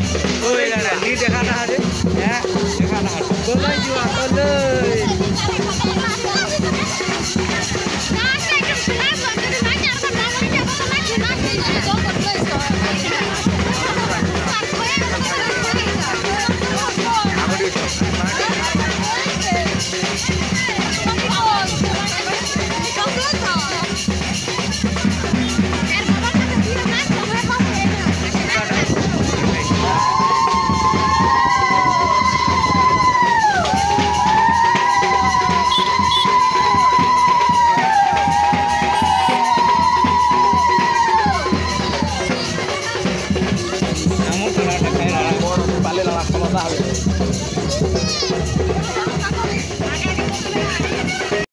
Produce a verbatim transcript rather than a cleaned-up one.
ओए यार नी देखा ना है, हैं देखा ना है। बोला जी आप